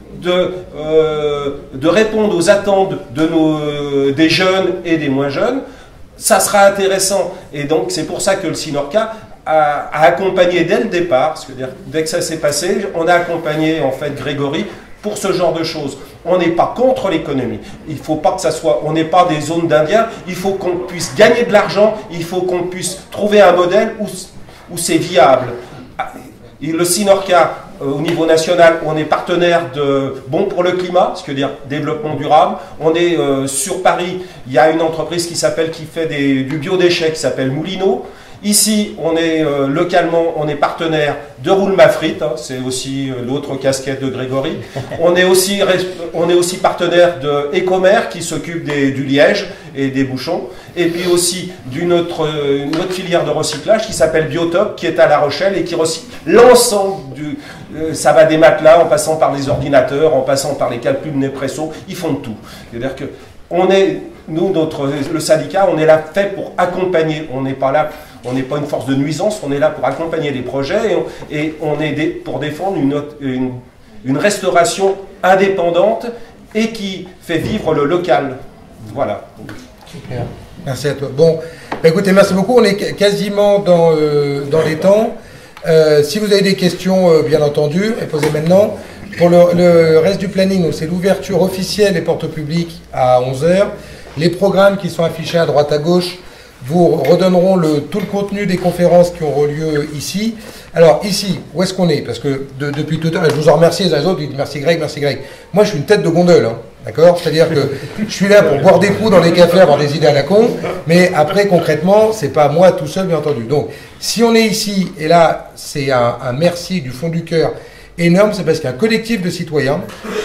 de répondre aux attentes des jeunes et des moins jeunes, ça sera intéressant. Et donc c'est pour ça que le Cinorca a accompagné dès le départ, parce que dès que ça s'est passé, on a accompagné en fait Grégory pour ce genre de choses. On n'est pas contre l'économie. Il ne faut pas que ça soit... On n'est pas des zones d'Indiens. Il faut qu'on puisse gagner de l'argent. Il faut qu'on puisse trouver un modèle où c'est viable. Et le Sinorca, au niveau national, on est partenaire de Bon pour le climat, ce qui veut dire développement durable. On est sur Paris, il y a une entreprise qui fait du biodéchet qui s'appelle Moulineau. Ici, on est localement, on est partenaire de Roule-Mafrite, hein, c'est aussi l'autre casquette de Grégory. On est aussi partenaire de Ecomer qui s'occupe du liège et des bouchons. Et puis aussi d'une autre filière de recyclage qui s'appelle Biotop, qui est à La Rochelle et qui recycle l'ensemble ça va des matelas en passant par les ordinateurs, en passant par les calculs Nespresso, ils font de tout. C'est-à-dire que le syndicat, on est là fait pour accompagner, on n'est pas là, on n'est pas une force de nuisance, on est là pour accompagner les projets et on est pour défendre une restauration indépendante et qui fait vivre le local. Voilà. Super. Merci à toi. Bon, écoutez, merci beaucoup. On est quasiment dans les temps. Si vous avez des questions, bien entendu, posez maintenant. Pour le reste du planning, c'est l'ouverture officielle des portes publiques à 11h. Les programmes qui sont affichés à droite à gauche vous redonneront tout le contenu des conférences qui auront lieu ici. Alors ici, où est-ce qu'on est? Parce que depuis tout à l'heure, je vous en remercie les uns les autres, vous dites merci Greg, merci Greg. Moi je suis une tête de gondole, hein, d'accord? C'est-à-dire que je suis là pour boire des coups dans les cafés, avoir des idées à la con, mais après concrètement, c'est pas moi tout seul bien entendu. Donc si on est ici, et là c'est un merci du fond du cœur énorme, c'est parce qu'il y a un collectif de citoyens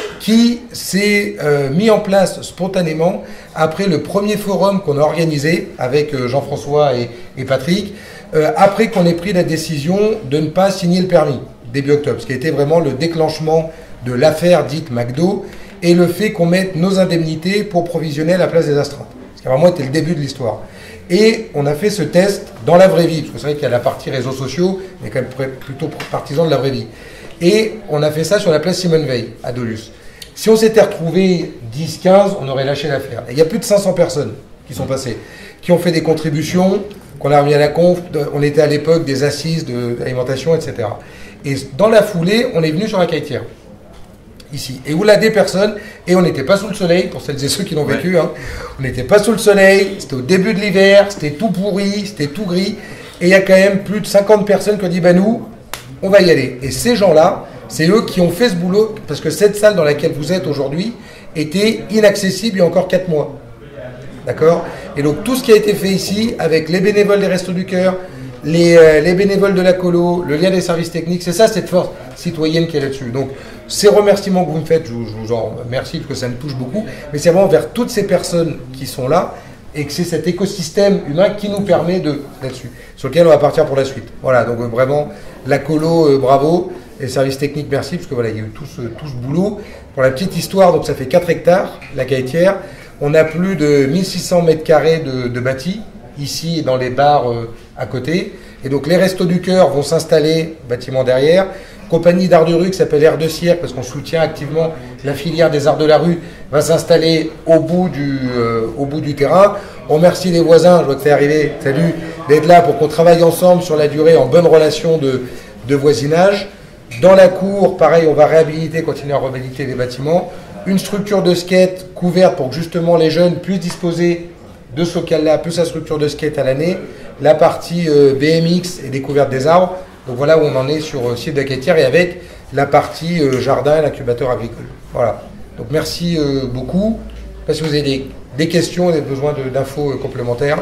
qui s'est mis en place spontanément après le premier forum qu'on a organisé avec Jean-François et Patrick, après qu'on ait pris la décision de ne pas signer le permis début octobre, ce qui a été vraiment le déclenchement de l'affaire dite McDo et le fait qu'on mette nos indemnités pour provisionner à la place des astreintes. Ce qui a vraiment été le début de l'histoire. Et on a fait ce test dans la vraie vie, parce que c'est vrai qu'il y a la partie réseaux sociaux, mais quand même plutôt partisan de la vraie vie. Et on a fait ça sur la place Simone Veil, à Doluce. Si on s'était retrouvé 10-15, on aurait lâché l'affaire. Il y a plus de 500 personnes qui sont passées, qui ont fait des contributions, qu'on a remis à la conf. On était à l'époque des assises de l'alimentation, etc. Et dans la foulée, on est venu sur la Caïtière, ici. Et où là, des personnes, et on n'était pas sous le soleil, pour celles et ceux qui l'ont vécu, hein. On n'était pas sous le soleil, c'était au début de l'hiver, c'était tout pourri, c'était tout gris. Et il y a quand même plus de 50 personnes qui ont dit, bah nous, on va y aller. Et ces gens-là, c'est eux qui ont fait ce boulot, parce que cette salle dans laquelle vous êtes aujourd'hui était inaccessible il y a encore 4 mois. D'accord? Et donc tout ce qui a été fait ici, avec les bénévoles des Restos du Cœur, les bénévoles de la colo, le lien des services techniques, c'est ça cette force citoyenne qui est là-dessus. Donc ces remerciements que vous me faites, je vous en remercie parce que ça me touche beaucoup, mais c'est vraiment vers toutes ces personnes qui sont là, et que c'est cet écosystème humain qui nous permet là-dessus, sur lequel on va partir pour la suite. Voilà, donc vraiment, la colo, bravo, et le service technique, merci, parce que voilà, il y a eu tout ce boulot. Pour la petite histoire, donc ça fait 4 hectares, la Caïtière, on a plus de 1600 mètres carrés de bâti, ici et dans les bars à côté, et donc les Restos du Cœur vont s'installer, bâtiment derrière, compagnie d'art de rue qui s'appelle Air de Cirque, parce qu'on soutient activement la filière des arts de la rue, va s'installer au bout du terrain. On remercie les voisins, je vois que c'est arrivé, salut, d'être là pour qu'on travaille ensemble sur la durée en bonne relation de voisinage. Dans la cour, pareil, on va réhabiliter, continuer à réhabiliter les bâtiments. Une structure de skate couverte pour que justement les jeunes puissent disposer de ce local-là, plus sa structure de skate à l'année. La partie BMX et découverte des arbres. Donc voilà où on en est sur le site de la Caïtière et avec la partie jardin et l'incubateur agricole. Voilà. Donc merci beaucoup. Je ne sais pas si vous avez des questions, des besoins d'infos complémentaires.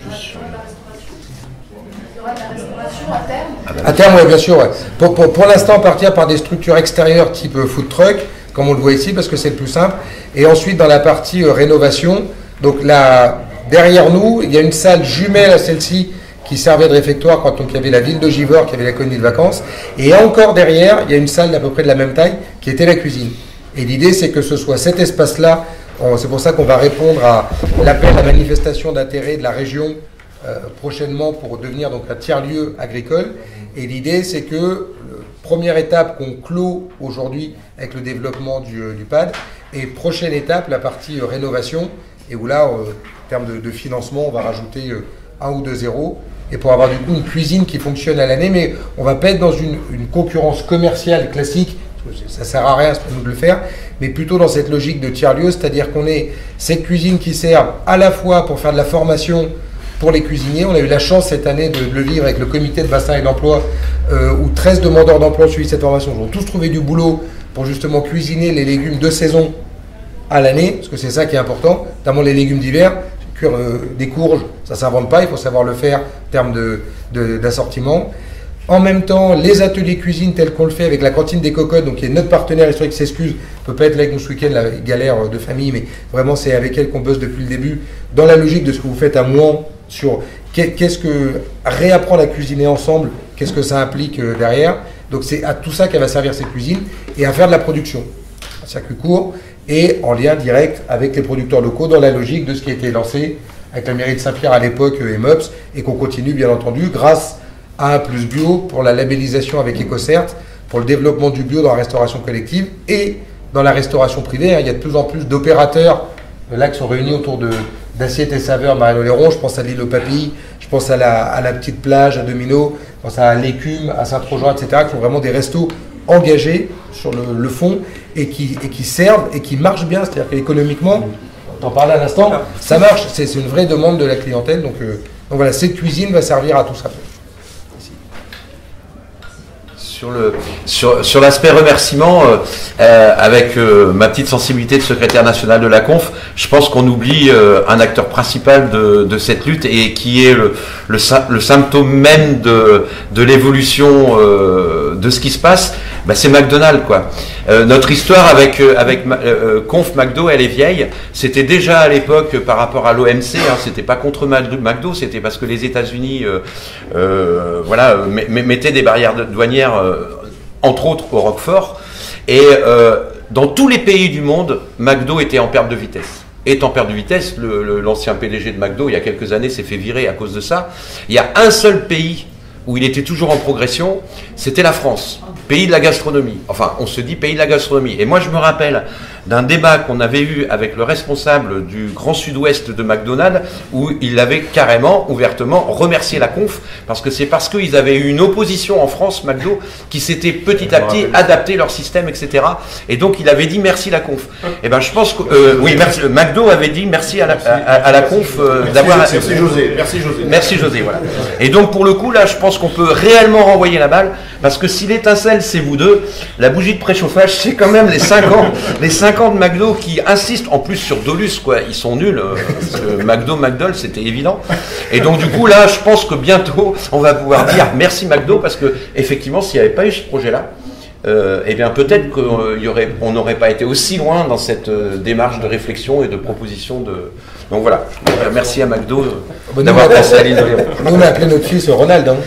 À terme, oui, bien sûr. Ouais. Pour l'instant, partir par des structures extérieures type food truck, comme on le voit ici, parce que c'est le plus simple. Et ensuite, dans la partie rénovation, donc là, derrière nous, il y a une salle jumelle à celle-ci qui servait de réfectoire quand il y avait la ville de Givors, qui avait la colonie de vacances. Et encore derrière, il y a une salle d'à peu près de la même taille, qui était la cuisine. Et l'idée, c'est que ce soit cet espace-là, c'est pour ça qu'on va répondre à l'appel à manifestation d'intérêt de la région prochainement pour devenir donc un tiers-lieu agricole. Et l'idée, c'est que première étape qu'on clôt aujourd'hui avec le développement du PAD, et prochaine étape, la partie rénovation, et où là, en termes de financement, on va rajouter 1 ou 2 zéros, et pour avoir du coup une cuisine qui fonctionne à l'année, mais on ne va pas être dans une concurrence commerciale classique, ça sert à rien, c'est pas nous de le faire, mais plutôt dans cette logique de tiers-lieu, c'est-à-dire qu'on ait cette cuisine qui sert à la fois pour faire de la formation pour les cuisiniers. On a eu la chance cette année de le vivre avec le comité de bassin et d'emploi, où 13 demandeurs d'emploi ont suivi cette formation. Ils ont tous trouvé du boulot pour justement cuisiner les légumes de saison à l'année, parce que c'est ça qui est important, notamment les légumes d'hiver. Cuire des courges, ça ne s'invente pas, il faut savoir le faire en termes d'assortiment. En même temps, les ateliers cuisine tels qu'on le fait avec la cantine des cocottes, donc qui est notre partenaire historique, s'excuse, ne peut pas être là avec nous ce week-end, la galère de famille, mais vraiment c'est avec elle qu'on bosse depuis le début, dans la logique de ce que vous faites à Mouan, sur qu'est-ce que réapprendre à cuisiner ensemble, qu'est-ce que ça implique derrière. Donc c'est à tout ça qu'elle va servir cette cuisine, et à faire de la production, un circuit court, et en lien direct avec les producteurs locaux, dans la logique de ce qui a été lancé avec la mairie de Saint-Pierre à l'époque et MOPS, et qu'on continue bien entendu grâce à A+ Bio pour la labellisation avec EcoCert, pour le développement du bio dans la restauration collective et dans la restauration privée. Il y a de plus en plus d'opérateurs là qui sont réunis autour d'Assiettes et Saveurs Marine-Oléron. Je pense à l'île aux Papilles, je pense à la petite plage à Domino, je pense à l'Écume, à Saint-Trojan, etc., qui sont vraiment des restos engagés sur le fond et qui servent et qui marchent bien. C'est-à-dire qu'économiquement, on en parlait à l'instant, ça marche. C'est une vraie demande de la clientèle. Donc voilà, cette cuisine va servir à tout ça. Sur l'aspect remerciement, avec ma petite sensibilité de secrétaire national de la Conf, je pense qu'on oublie un acteur principal de cette lutte et qui est le symptôme même de l'évolution de ce qui se passe. Bah, c'est McDonald's, quoi. Notre histoire avec Conf McDo, elle est vieille. C'était déjà à l'époque par rapport à l'OMC, hein, c'était pas contre McDo, c'était parce que les États-Unis voilà, mettaient des barrières douanières, entre autres au Roquefort. Et dans tous les pays du monde, McDo était en perte de vitesse. Est en perte de vitesse. L'ancien PDG de McDo, il y a quelques années, s'est fait virer à cause de ça. Il y a un seul pays où il était toujours en progression, c'était la France, pays de la gastronomie. Enfin, on se dit pays de la gastronomie. Et moi, je me rappelle d'un débat qu'on avait eu avec le responsable du Grand Sud-Ouest de McDonald's, où il avait carrément, ouvertement remercié la Conf, parce que c'est parce qu'ils avaient eu une opposition en France, McDo, qui s'était petit à petit adapté leur système, etc. Et donc, il avait dit merci la Conf. Et ben, je pense que, oui, merci, McDo avait dit merci à la Conf d'avoir... Merci José, merci José. Merci José, voilà. Et donc, pour le coup, là, je pense qu'on peut réellement renvoyer la balle, parce que si l'étincelle, c'est vous deux, la bougie de préchauffage, c'est quand même les 5 ans, les 5 ans de McDo qui insistent en plus sur Dolus, quoi. Ils sont nuls, parce que McDonald's, c'était évident. Et donc, du coup, là, je pense que bientôt, on va pouvoir dire merci McDo, parce que, effectivement, s'il n'y avait pas eu ce projet-là, eh bien, peut-être qu'on n'aurait pas été aussi loin dans cette démarche de réflexion et de proposition de... Donc voilà, merci à McDo d'avoir pensé à l'île d'Oléron. Nous, on a appelé notre fils Ronald. Hein.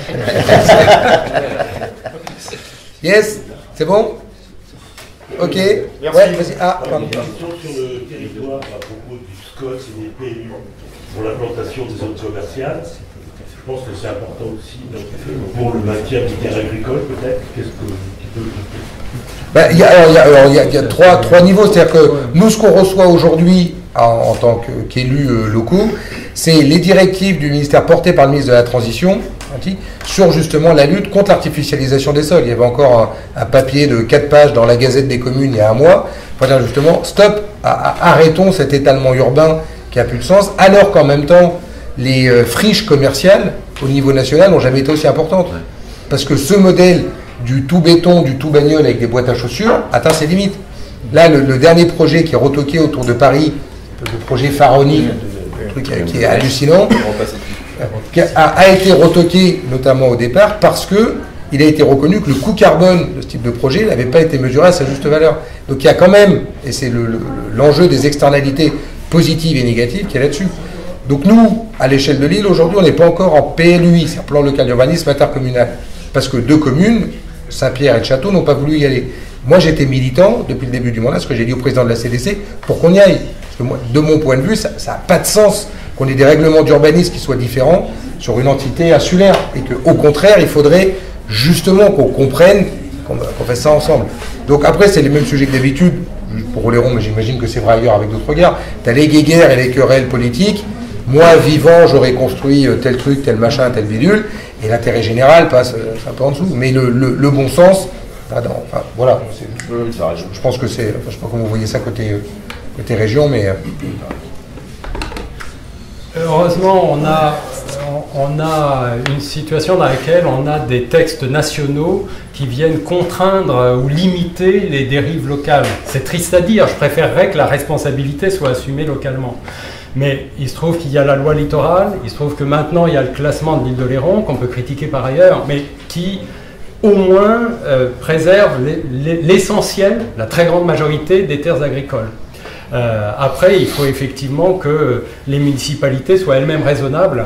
Yes, c'est bon? Ok. Merci. Ouais, vas-y. Ah, pardon. Une question sur le territoire à propos du SCOT et des PLU pour l'implantation des zones commerciales. Je pense que c'est important aussi donc, pour le maintien des terres agricoles, peut-être. Qu'est-ce que tu peux... Il y a trois niveaux. C'est-à-dire que nous, ce qu'on reçoit aujourd'hui en tant qu'élus locaux, c'est les directives du ministère portées par le ministre de la Transition sur justement la lutte contre l'artificialisation des sols. Il y avait encore un papier de 4 pages dans la Gazette des communes il y a un mois pour dire justement stop, arrêtons cet étalement urbain qui n'a plus de sens, alors qu'en même temps les friches commerciales au niveau national n'ont jamais été aussi importantes. Parce que ce modèle du tout béton, du tout bagnole avec des boîtes à chaussures atteint ses limites. Là, le dernier projet qui est retoqué autour de Paris, le projet pharaonique, truc qui est hallucinant, a été retoqué notamment au départ parce que il a été reconnu que le coût carbone de ce type de projet n'avait pas été mesuré à sa juste valeur. Donc il y a quand même, et c'est l'enjeu des externalités positives et négatives qui est là-dessus. Donc nous, à l'échelle de l'île, aujourd'hui, on n'est pas encore en PLUI, c'est un plan local d'urbanisme intercommunal, parce que 2 communes, Saint-Pierre et le Château, n'ont pas voulu y aller. Moi, j'étais militant depuis le début du mandat, ce que j'ai dit au président de la CDC, pour qu'on y aille. Parce que moi, de mon point de vue, ça n'a pas de sens qu'on ait des règlements d'urbanisme qui soient différents sur une entité insulaire. Et qu'au contraire, il faudrait justement qu'on comprenne qu'on fait ça ensemble. Donc après, c'est les mêmes sujets que d'habitude, pour Oléron, mais j'imagine que c'est vrai ailleurs avec d'autres regards. Tu as les guéguerres et les querelles politiques. Moi, vivant, j'aurais construit tel truc, tel machin, tel bidule, et l'intérêt général passe un peu en dessous. Mais le bon sens Enfin, voilà, je pense que c'est, je sais pas comment vous voyez ça côté région, mais... Heureusement, on a une situation dans laquelle on a des textes nationaux qui viennent contraindre ou limiter les dérives locales. C'est triste à dire, je préférerais que la responsabilité soit assumée localement. Mais il se trouve qu'il y a la loi littorale, il se trouve que maintenant il y a le classement de l'île de Léron, qu'on peut critiquer par ailleurs, mais qui au moins préserve l'essentiel, la très grande majorité des terres agricoles. Après, il faut effectivement que les municipalités soient elles-mêmes raisonnables,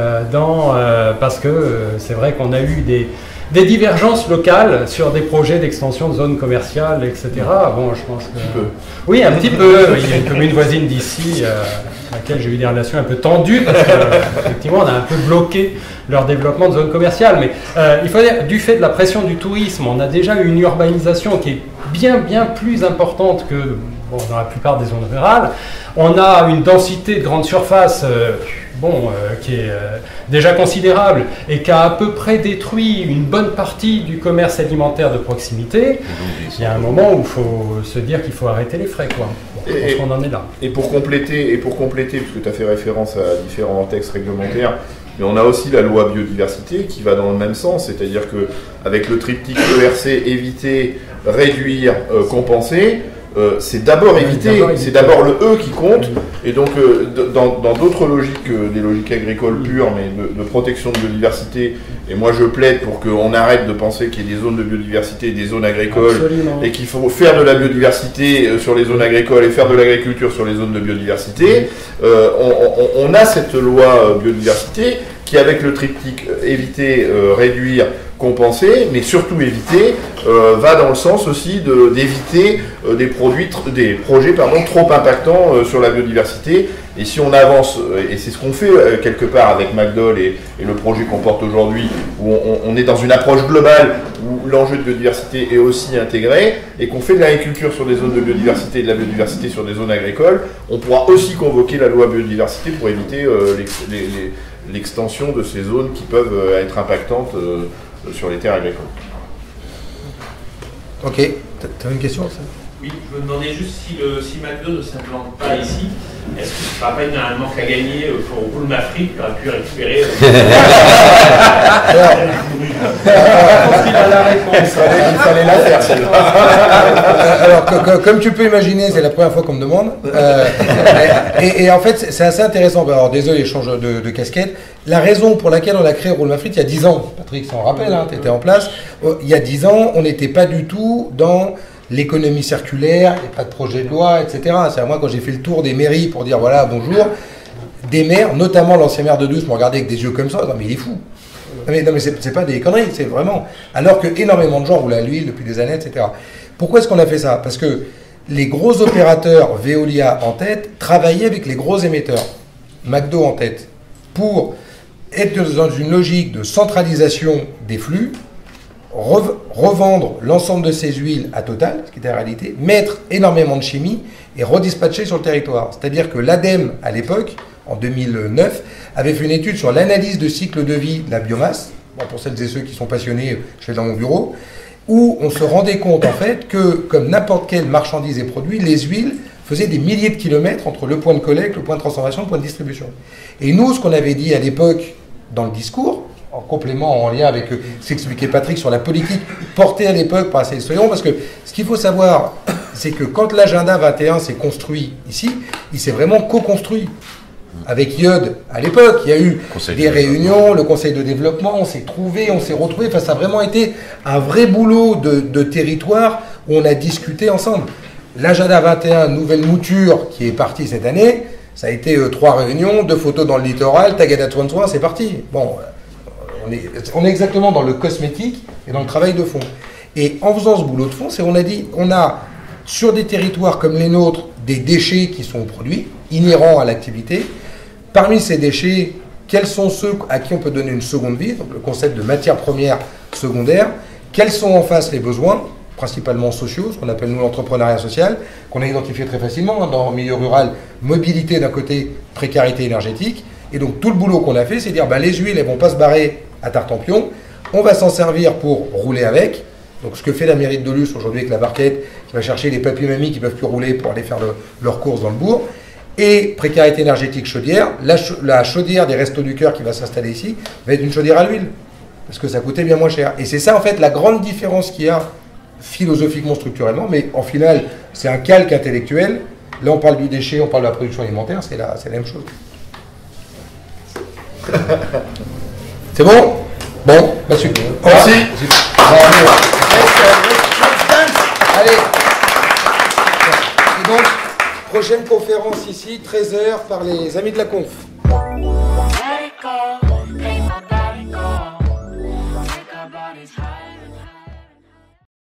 parce que c'est vrai qu'on a eu des divergences locales sur des projets d'extension de zones commerciales, etc. Bon, je pense que... Oui, un petit peu. Il y a une commune voisine d'ici, avec laquelle j'ai eu des relations un peu tendues, parce qu'effectivement, on a un peu bloqué leur développement de zones commerciales. Mais il faut dire, du fait de la pression du tourisme, on a déjà une urbanisation qui est bien plus importante que dans la plupart des zones rurales. On a une densité de grandes surfaces qui est déjà considérable et qui a à peu près détruit une bonne partie du commerce alimentaire de proximité. Il y a un moment où il faut se dire qu'il faut arrêter les frais, quoi. Je pense qu'on en est là. Et pour compléter, puisque tu as fait référence à différents textes réglementaires, mais on a aussi la loi biodiversité qui va dans le même sens, c'est-à-dire qu'avec le triptyque ERC, éviter, réduire, compenser, c'est d'abord éviter, c'est d'abord le E qui compte, et donc dans d'autres logiques, des logiques agricoles pures, mais de protection de biodiversité, et moi je plaide pour qu'on arrête de penser qu'il y a des zones de biodiversité et des zones agricoles, et qu'il faut faire de la biodiversité sur les zones agricoles et faire de l'agriculture sur les zones de biodiversité. On a cette loi biodiversité qui, avec le triptyque éviter, réduire, compenser, mais surtout éviter, va dans le sens aussi d'éviter des projets trop impactants sur la biodiversité. Et si on avance, et c'est ce qu'on fait quelque part avec McDowell et le projet qu'on porte aujourd'hui, où on est dans une approche globale où l'enjeu de biodiversité est aussi intégré, et qu'on fait de l'agriculture sur des zones de biodiversité et de la biodiversité sur des zones agricoles, on pourra aussi convoquer la loi biodiversité pour éviter l'extension de ces zones qui peuvent être impactantes sur les terres agricoles. Ok, tu as une question ça? Oui, je me demandais juste si McDo ne s'implante pas ici, est-ce que ce ne sera pas un manque à gagner pour Boulm Afrique qui aurait pu récupérer Je pense qu'il a la réponse, il fallait la faire celle-là. Alors, comme tu peux imaginer, c'est la première fois qu'on me demande. Et en fait, c'est assez intéressant. Alors, désolé, je change de casquette. La raison pour laquelle on a créé Boulm Afrique il y a 10 ans, Patrick s'en rappelle, tu étais en place, il y a 10 ans, on n'était pas du tout dans l'économie circulaire, il n'y a pas de projet de loi, etc. C'est à moi, quand j'ai fait le tour des mairies pour dire voilà, bonjour, des maires, notamment l'ancien maire de Douce, m'ont regardé avec des yeux comme ça, non mais il est fou. Non mais c'est pas des conneries, c'est vraiment... Alors que énormément de gens roulent à l'huile depuis des années, etc. Pourquoi est-ce qu'on a fait ça? Parce que les gros opérateurs, Veolia en tête, travaillaient avec les gros émetteurs, McDo en tête, pour être dans une logique de centralisation des flux, revendre l'ensemble de ces huiles à Total, ce qui était la réalité, mettre énormément de chimie et redispatcher sur le territoire. C'est-à-dire que l'ADEME, à l'époque, en 2009, avait fait une étude sur l'analyse de cycle de vie de la biomasse, bon, pour celles et ceux qui sont passionnés, je fais dans mon bureau, où on se rendait compte en fait que, comme n'importe quelle marchandise et produit, les huiles faisaient des milliers de kilomètres entre le point de collecte, le point de transformation, le point de distribution. Et nous, ce qu'on avait dit à l'époque dans le discours, en complément, en lien avec ce qu'expliquait Patrick sur la politique portée à l'époque par ces historiens, parce que ce qu'il faut savoir, c'est que quand l'agenda 21 s'est construit ici, il s'est vraiment co-construit. Avec IOD, à l'époque, il y a eu des réunions, le conseil de développement, on s'est trouvé, on s'est retrouvés, enfin, ça a vraiment été un vrai boulot de territoire où on a discuté ensemble. L'agenda 21, nouvelle mouture qui est partie cette année, ça a été 3 réunions, 2 photos dans le littoral, Tagada Twan, c'est parti. Bon, on est exactement dans le cosmétique et dans le travail de fond. Et en faisant ce boulot de fond, on a dit, on a sur des territoires comme les nôtres, des déchets qui sont produits, inhérents à l'activité. Parmi ces déchets, quels sont ceux à qui on peut donner une seconde vie, donc le concept de matière première secondaire, quels sont en face les besoins, principalement sociaux, ce qu'on appelle nous l'entrepreneuriat social, qu'on a identifié très facilement dans le milieu rural, mobilité d'un côté, précarité énergétique. Et donc tout le boulot qu'on a fait, c'est dire les huiles, elles ne vont pas se barrer à Tartampion, on va s'en servir pour rouler avec, Donc ce que fait la mairie de Dolusse aujourd'hui avec la barquette, qui va chercher les papy-mamies qui ne peuvent plus rouler pour aller faire leurs courses dans le bourg, et précarité énergétique chaudière, la chaudière des Restos du Cœur qui va s'installer ici va être une chaudière à l'huile, parce que ça coûtait bien moins cher. Et c'est ça en fait la grande différence qu'il y a philosophiquement, structurellement, mais en final c'est un calque intellectuel. Là on parle du déchet, on parle de la production alimentaire, c'est la même chose. C'est bon? Bon, bah super. Merci. Allez. Et donc, prochaine conférence ici, 13h, par les amis de la conf.